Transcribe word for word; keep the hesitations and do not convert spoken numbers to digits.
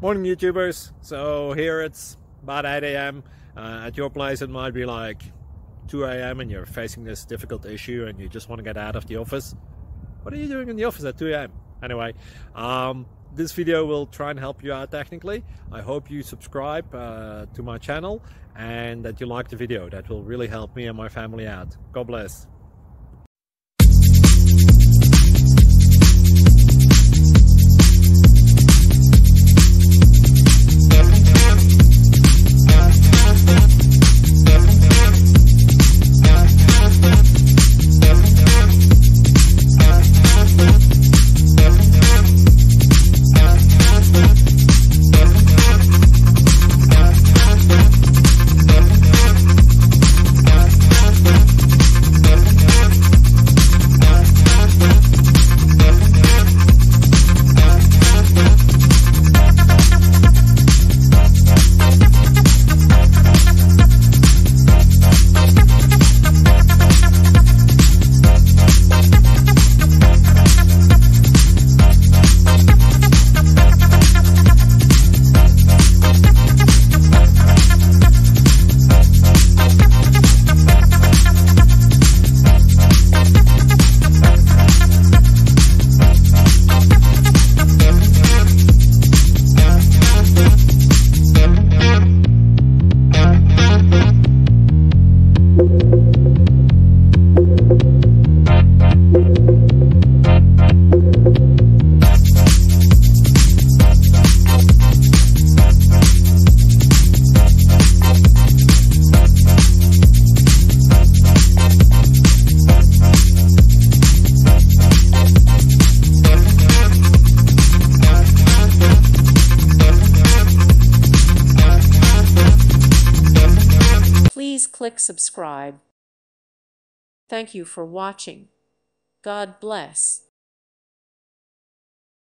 Morning YouTubers. So here it's about eight A M Uh, at your place it might be like two A M and you're facing this difficult issue and you just want to get out of the office. What are you doing in the office at two A M? Anyway, um, this video will try and help you out technically. I hope you subscribe uh, to my channel and that you like the video. That will really help me and my family out. God bless. Please click subscribe. Thank you for watching. God bless.